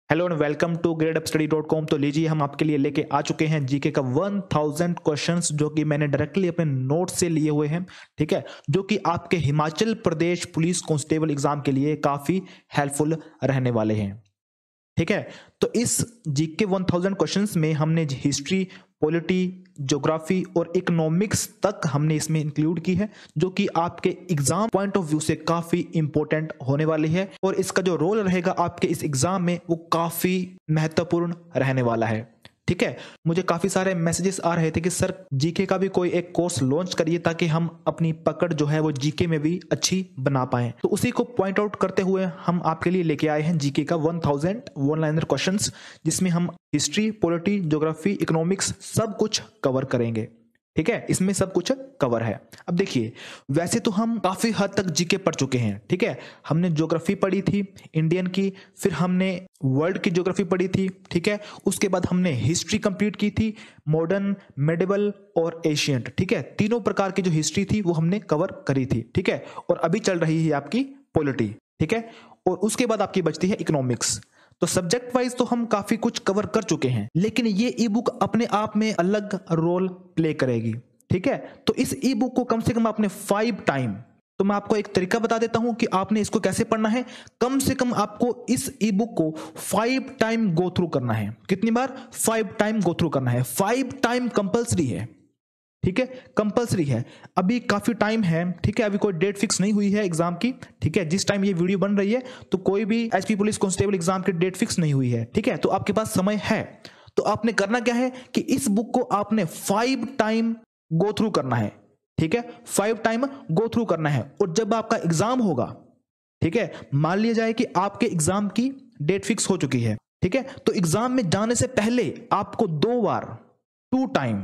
Hello and welcome to gradeupstudy.com। तो लीजिए हम आपके लिए लेके आ चुके हैं जीके का 1000 क्वेश्चंस जो कि मैंने डायरेक्टली अपने नोट से लिए हुए हैं। ठीक है, जो कि आपके Himachal Pradesh police constable exam के लिए काफी हेल्पफुल रहने वाले हैं। ठीक है, तो इस जीके 1000 क्वेश्चंस में हमने हिस्ट्री, पॉलिटी, ज्योग्राफी और इकोनॉमिक्स तक हमने इसमें इंक्लूड की है, जो कि आपके एग्जाम पॉइंट ऑफ व्यू से काफी इंपॉर्टेंट होने वाली है और इसका जो रोल रहेगा आपके इस एग्जाम में वो काफी महत्वपूर्ण रहने वाला है। ठीक है, मुझे काफी सारे मैसेजेस आ रहे थे कि सर जीके का भी कोई एक कोर्स लॉन्च करिए ताकि हम अपनी पकड़ जो है वो जीके में भी अच्छी बना पाएं। तो उसी को पॉइंट आउट करते हुए हम आपके लिए लेके आए हैं जीके का 1000 वन लाइनर क्वेश्चंस, जिसमें हम हिस्ट्री, पॉलिटी, ज्योग्राफी, इकोनॉमिक्स सब कुछ कवर करेंगे। ठीक है, इसमें सब कुछ कवर है। अब देखिए, वैसे तो हम काफी हद तक जीके पढ़ चुके हैं। ठीक है, हमने ज्योग्राफी पढ़ी थी इंडियन की, फिर हमने वर्ल्ड की ज्योग्राफी पढ़ी थी। ठीक है, उसके बाद हमने हिस्ट्री कंप्लीट की थी, मॉडर्न, मेडिवल और एशियंट। ठीक है, तीनों प्रकार की जो हिस्ट्री थी वो हमने कवर करी थी। ठीक है, और अभी चल रही है आपकी पॉलिटी। ठीक है, और उसके बाद आपकी बचती है इकोनॉमिक्स। तो सब्जेक्ट वाइज तो हम काफी कुछ कवर कर चुके हैं, लेकिन ये ई बुक अपने आप में अलग रोल प्ले करेगी। ठीक है, तो इस ई बुक को कम से कम आपने 5 टाइम, तो मैं आपको एक तरीका बता देता हूं कि आपने इसको कैसे पढ़ना है। कम से कम आपको इस ई बुक को 5 टाइम गो थ्रू करना है। कितनी बार? 5 टाइम गो थ्रू करना है। 5 टाइम कंपल्सरी है। ठीक है, कंपल्सरी है। अभी काफी टाइम है। ठीक है, अभी कोई डेट फिक्स नहीं हुई है एग्जाम की। ठीक है, जिस टाइम ये वीडियो बन रही है तो कोई भी एचपी पुलिस कांस्टेबल एग्जाम की डेट फिक्स नहीं हुई है। ठीक है, तो आपके पास समय है। तो आपने करना क्या है कि इस बुक को आपने 5 टाइम गो थ्रू करना है। ठीक है, 5 टाइम गो थ्रू करना है। और जब आपका एग्जाम होगा, ठीक है, मान लिया जाए कि आपके एग्जाम की डेट फिक्स हो चुकी है। ठीक है, तो एग्जाम में जाने से पहले आपको 2 बार 2 टाइम,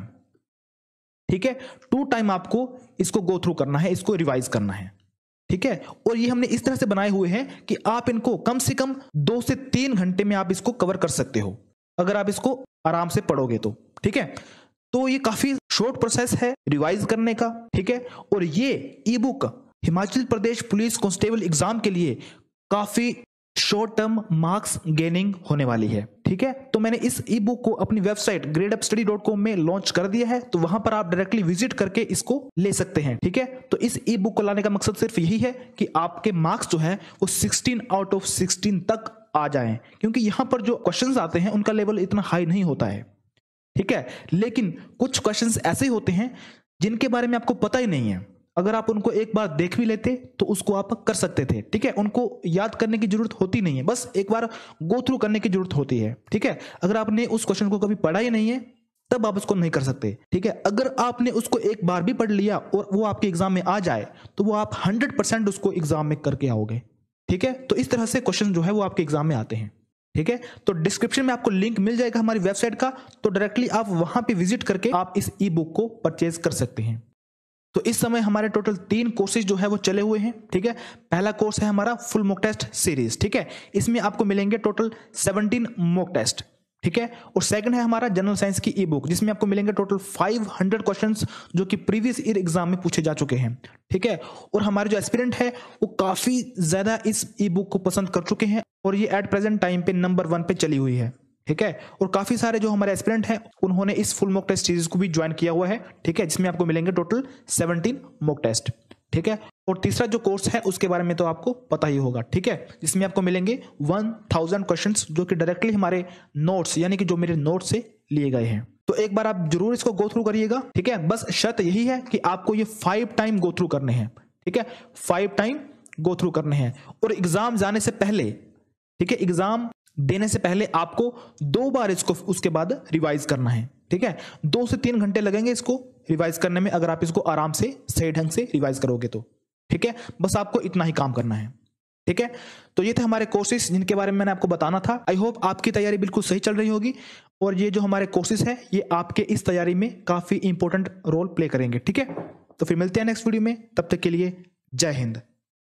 ठीक है, 2 टाइम आपको इसको गो थ्रू करना है, इसको रिवाइज करना है। ठीक है, और ये हमने इस तरह से बनाए हुए हैं कि आप इनको कम से कम 2 से 3 घंटे में आप इसको कवर कर सकते हो, अगर आप इसको आराम से पढ़ोगे तो। ठीक है, तो ये काफी शॉर्ट प्रोसेस है रिवाइज करने का। ठीक है, और ये e book Himachal Pradesh police constable exam के लिए काफी शॉर्ट टर्म मार्क्स गेनिंग होने वाली है। ठीक है, तो मैंने इस ई बुक को अपनी वेबसाइट gradeupstudy.com में लॉन्च कर दिया है, तो वहां पर आप डायरेक्टली विजिट करके इसको ले सकते हैं। ठीक है, तो इस ई बुक को लाने का मकसद सिर्फ यही है कि आपके मार्क्स जो है वो 16 आउट ऑफ 16 तक आ जाएं, क्योंकि यहां पर जो क्वेश्चंस आते हैं उनका लेवल इतना हाई नहीं होता है। ठीक है, लेकिन कुछ क्वेश्चंस ऐसे होते हैं जिनके बारे में आपको पता ही नहीं है। अगर आप उनको एक बार देख भी लेते तो उसको आप कर सकते थे। ठीक है, उनको याद करने की जरूरत होती नहीं है, बस एक बार गो थ्रू करने की जरूरत होती है। ठीक है, अगर आपने उस क्वेश्चन को कभी पढ़ा ही नहीं है तब आप उसको नहीं कर सकते। ठीक है, अगर आपने उसको एक बार भी पढ़ लिया और वो आपके एग्जाम में आ जाए तो वो आप 100% उसको एग्जाम में करके आओगे। ठीक है, तो इस तरह से क्वेश्चन जो है वो आपके एग्जाम में आते हैं। ठीक है, तो डिस्क्रिप्शन में आपको लिंक मिल जाएगा हमारी वेबसाइट का, तो डायरेक्टली आप वहां पे विजिट करके आप इस ई बुक को परचेज कर सकते हैं। तो इस समय हमारे टोटल 3 कोर्सेज जो है वो चले हुए हैं। ठीक है, पहला कोर्स है हमारा फुल मॉक टेस्ट सीरीज। ठीक है, इसमें आपको मिलेंगे टोटल 17 मॉक टेस्ट। ठीक है, और सेकंड है हमारा जनरल साइंस की ई बुक, जिसमें आपको मिलेंगे टोटल 500 क्वेश्चंस जो कि प्रीवियस ईयर एग्जाम में पूछे जा चुके हैं। ठीक है, और हमारे जो एस्पिरेंट है वो काफी ज्यादा इस ई बुक को पसंद कर चुके हैं और ये एट प्रेजेंट टाइम पे नंबर 1 पे चली हुई है। ठीक है, और काफी सारे जो हमारे एस्पिरेंट हैं उन्होंने इस फुल मॉक टेस्ट सीरीज को भी ज्वाइन किया हुआ है। ठीक है, जिसमें आपको मिलेंगे टोटल 17 मॉक टेस्ट। ठीक है, और तीसरा जो कोर्स है उसके बारे में तो आपको पता ही होगा। ठीक है, जिसमें आपको मिलेंगे 1000 क्वेश्चंस जो कि डायरेक्टली हमारे नोट्स, यानी कि जो मेरे नोट्स से लिए गए हैं। तो एक बार आप जरूर इसको गो थ्रू करिएगा। ठीक है, बस शर्त यही है कि आपको ये 5 टाइम गो थ्रू करने हैं। ठीक है, 5 टाइम गो थ्रू करने हैं, और एग्जाम जाने से पहले, ठीक है, एग्जाम देने से पहले आपको 2 बार इसको उसके बाद रिवाइज करना है। ठीक है, 2 से 3 घंटे लगेंगे इसको रिवाइज करने में, अगर आप इसको आराम से सही ढंग से रिवाइज करोगे तो। ठीक है, बस आपको इतना ही काम करना है। ठीक है, तो ये थे हमारे कोर्सेज जिनके बारे में मैंने आपको बताना था। आई होप आपकी तैयारी बिल्कुल सही चल रही होगी, और ये जो हमारे कोर्सेज है ये आपके इस तैयारी में काफी इंपॉर्टेंट रोल प्ले करेंगे। ठीक है, तो फिर मिलते हैं नेक्स्ट वीडियो में, तब तक के लिए जय हिंद।